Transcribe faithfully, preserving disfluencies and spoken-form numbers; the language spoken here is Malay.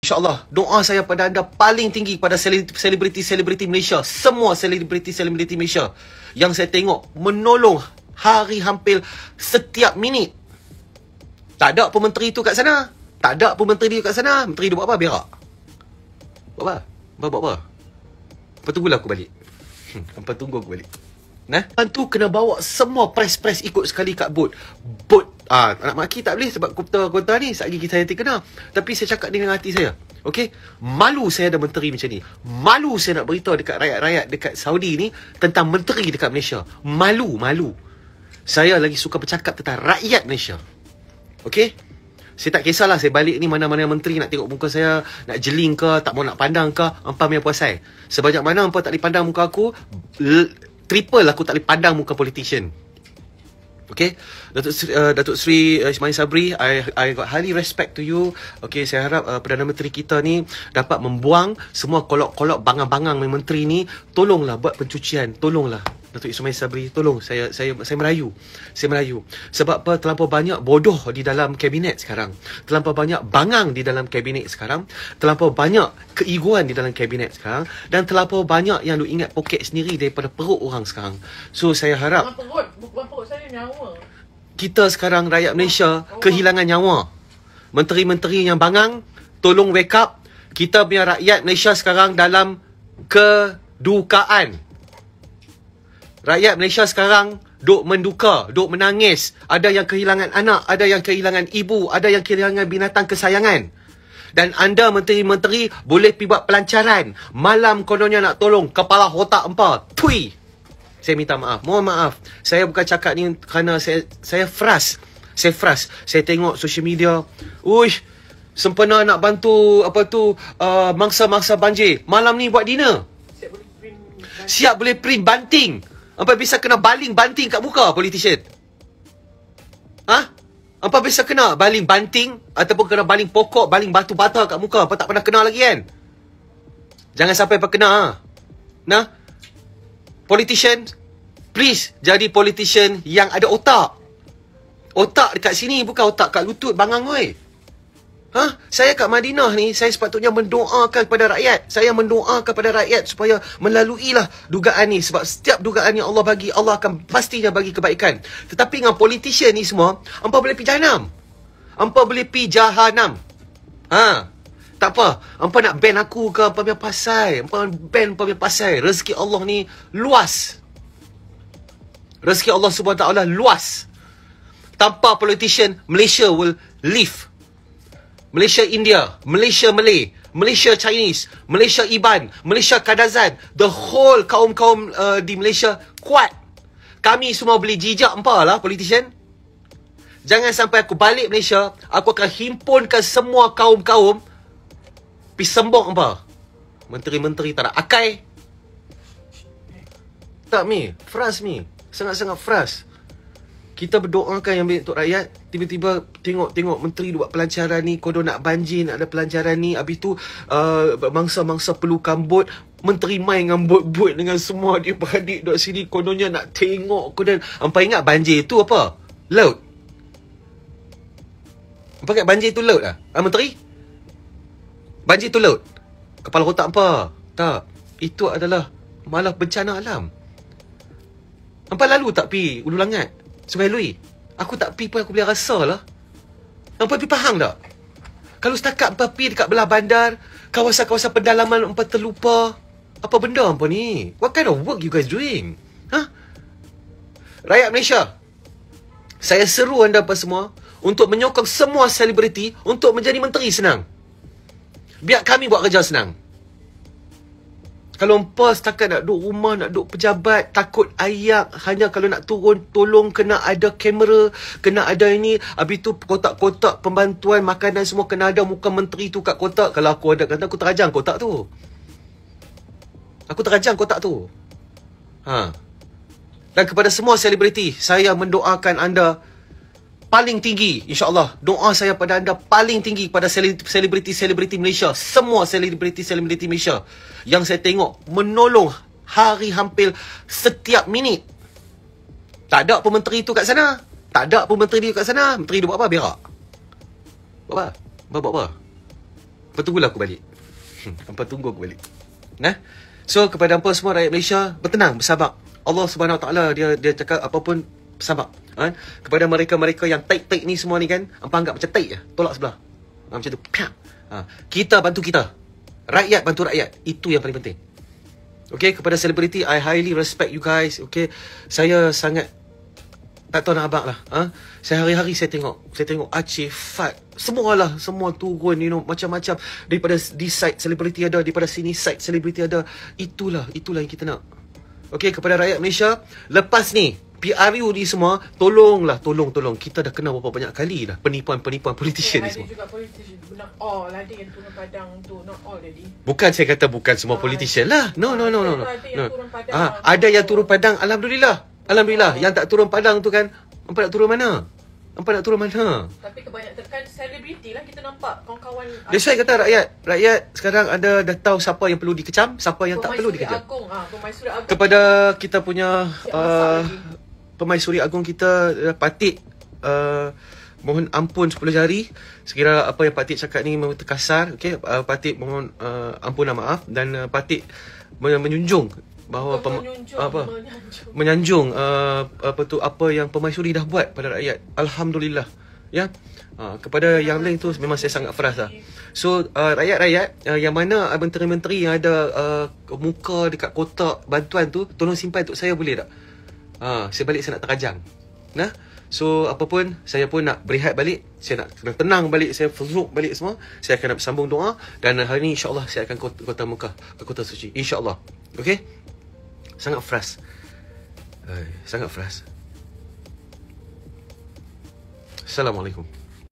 InsyaAllah, doa saya pada anda paling tinggi pada selebriti-selebriti Malaysia. Semua selebriti-selebriti Malaysia yang saya tengok menolong hari hampir setiap minit. Tak ada pun menteri tu kat sana. Tak ada pun menteri tu kat sana. Menteri tu buat apa? Berak. Buat apa? Buat apa? Apa tunggulah aku balik. Hmm, apa tunggu aku balik. Nah, tu kena bawa semua press-press ikut sekali kat bot. Bot ah nak maki tak boleh sebab kota-kota ni satgi kita yang terkena. Tapi saya cakap dengan hati saya. Okey, malu saya ada menteri macam ni. Malu saya nak beritahu dekat rakyat-rakyat dekat Saudi ni tentang menteri dekat Malaysia. Malu, malu. Saya lagi suka bercakap tentang rakyat Malaysia. Okey? Saya tak kisahlah saya balik ni mana-mana menteri nak tengok muka saya, nak jeling ke, tak mau nak pandang ke, hampa punya puasai. Sebanyak mana hampa tak boleh pandang muka aku, triple aku tak boleh pandang muka politician. Okay, Datuk Sri, uh, Datuk Sri uh, Ismail Sabri, I I got highly respect to you. Okay, saya harap uh, Perdana Menteri kita ni dapat membuang semua kolok-kolok bangang-bangang menteri ni. Tolonglah buat pencucian, tolonglah Datuk Ismail Sabri, tolong saya saya saya merayu. Saya merayu. Sebab apa? Terlampau banyak bodoh di dalam kabinet sekarang. Terlampau banyak bangang di dalam kabinet sekarang. Terlampau banyak keegoan di dalam kabinet sekarang dan terlampau banyak yang lu ingat poket sendiri daripada perut orang sekarang. So saya harap bukan perut, bukan perut saya, nyawa. Kita sekarang rakyat Malaysia kehilangan nyawa. Menteri-menteri yang bangang, tolong wake up. Kita punya rakyat Malaysia sekarang dalam kedukaan. Rakyat Malaysia sekarang duk menduka, duk menangis. Ada yang kehilangan anak, ada yang kehilangan ibu, ada yang kehilangan binatang kesayangan. Dan anda menteri-menteri boleh pergi buat pelancaran. Malam kononnya nak tolong kepala otak empa. Tui. Saya minta maaf. Mohon maaf. Saya bukan cakap ni kerana saya saya frust. Saya frust. Saya tengok social media. Uish, sempena nak bantu apa tu uh, mangsa-mangsa banjir. Malam ni buat dinner. Siap boleh print banting. Siap boleh print banting. Apa bisa kena baling banting kat muka politician? Ha? Apa bisa kena baling banting ataupun kena baling pokok, baling batu bata kat muka? Apa tak pernah kena lagi kan? Jangan sampai berkena. Ha? Nah, politician, please jadi politician yang ada otak. Otak dekat sini bukan otak kat lutut bangang oi. Ha? Saya kat Madinah ni, saya sepatutnya mendoakan kepada rakyat. Saya mendoakan kepada rakyat supaya melaluilah dugaan ni. Sebab setiap dugaan yang Allah bagi, Allah akan pastinya bagi kebaikan. Tetapi dengan politician ni semua, hampa boleh pergi jahanam. Hampa boleh pergi jahanam. Ha? Tak apa. Hampa nak ban aku ke apa punya pasal. Hampa ban apa punya pasal. Rezeki Allah ni luas. Rezeki Allah subhanahu wa taala luas. Tanpa politician, Malaysia will live. Malaysia India, Malaysia Malay, Malaysia Chinese, Malaysia Iban, Malaysia Kadazan, the whole kaum-kaum uh, di Malaysia kuat. Kami semua boleh jijak empa lah politician. Jangan sampai aku balik Malaysia, aku akan himpunkan semua kaum-kaum pergi sembong empa. Menteri-menteri tak ada akai. Tak mi, frust mi. Sangat-sangat frust. Kita berdoakan yang baik untuk rakyat. Tiba-tiba tengok-tengok menteri buat pelancaran ni. Kodoh nak banjir, nak ada pelancaran ni. Habis tu uh, mangsa-mangsa perlukan bot. Menteri main dengan bot-bot dengan semua dia beradik duduk sini. Kononnya nak tengok. Kodoh. Hampa ingat banjir tu apa? Laut. Hampa ingat banjir tu laut lah? Ha, menteri? Banjir tu laut? Kepala otak hampa? Tak. Itu adalah malah bencana alam. Hampa lalu tak pi Ulu Langat? Sungai Lui. Aku tak pi pun aku boleh rasa lah. Hampa pi faham tak? Kalau setakat hampa pi dekat belah bandar, kawasan-kawasan pendalaman hampa terlupa. Apa benda hampa ni? What kind of work you guys doing? Ha? Rakyat Malaysia, saya seru anda apa semua untuk menyokong semua selebriti untuk menjadi menteri senang. Biar kami buat kerja senang. Kalau hampa setakat nak duduk rumah, nak duduk pejabat, takut ayak, hanya kalau nak turun, tolong kena ada kamera, kena ada ini, habis tu kotak-kotak pembantuan, makanan semua kena ada muka menteri tu kat kotak. Kalau aku ada, kata aku terajang kotak tu. Aku terajang kotak tu. Ha. Dan kepada semua selebriti, saya mendoakan anda paling tinggi, insyaAllah. Doa saya pada anda paling tinggi pada selebriti-selebriti Malaysia. Semua selebriti-selebriti Malaysia yang saya tengok menolong hari hampir setiap minit. Tak ada pun menteri tu kat sana. Tak ada pun menteri tu kat sana. Menteri tu buat apa? Berak. Buat apa? Buat apa? Hampa tunggulah aku balik. Hmm, hampa tunggu aku balik. Nah. So kepada hampa semua rakyat Malaysia, bertenang, bersabar. Allah Subhanahu Wa Taala dia dia cakap apa pun bersabar. Ha? Kepada mereka-mereka yang taik-taik ni semua ni kan, hampa anggap macam taik je, tolak sebelah. Ha, macam tu. Ha. Kita bantu kita. Rakyat bantu rakyat. Itu yang paling penting. Okay, kepada selebriti, I highly respect you guys. Okay, saya sangat tak tahu nak abang lah. Ha? Saya hari-hari saya tengok. Saya tengok Aceh, Fat. Semualah. Semua turun, you know. Macam-macam. Daripada di side selebriti ada. Daripada sini side selebriti ada. Itulah. Itulah yang kita nak. Okay, kepada rakyat Malaysia. Lepas ni, P R U ni semua. Tolonglah. Tolong, tolong. Kita dah kena berapa banyak kali dah. Penipuan-penipuan politician ni semua. Ada juga politician. Not all. Ada yang turun padang tu. Not all jadi. Bukan saya kata bukan semua politician lah. No, no, no, no. no. Ada yang turun padang. Ah, ada yang turun padang. Alhamdulillah. Alhamdulillah. Yang tak turun padang tu kan, hampa nak turun mana? Hampa nak turun mana? Tapi kebanyakan selebriti lah kita nampak kawan-kawan. That's why kata rakyat. Rakyat sekarang ada dah tahu siapa yang perlu dikecam, siapa yang tak perlu dikecam. Agung, ha, Pemaisuri Agung. Kepada kita punya uh, Pemaisuri Agung kita, uh, Patik, uh, mohon ampun sepuluh jari sekiranya apa yang Patik cakap ni memang terkasar. Okay? Uh, Patik mohon uh, ampun dan maaf. Dan uh, Patik menunjung bahawa pem, menyanjung, apa menyanjung, menyanjung uh, apa tu apa yang Pemaisuri dah buat pada rakyat. Alhamdulillah. Ya. Uh, kepada yang lain tu memang saya sangat frust lah. So uh, rakyat-rakyat uh, yang mana uh, menteri-menteri yang ada uh, muka dekat kotak bantuan tu, tolong simpan untuk saya boleh tak? Uh, saya balik saya nak terajang. Nah. So apa pun saya pun nak berehat balik, saya nak kena tenang balik, saya fuzuk balik semua. Saya akan nak bersambung doa dan hari ni insya-Allah saya akan kota, kota Mekah, ke kota suci. Insya-Allah. Okey? Sangat frust. Ay, sangat frust. Assalamualaikum.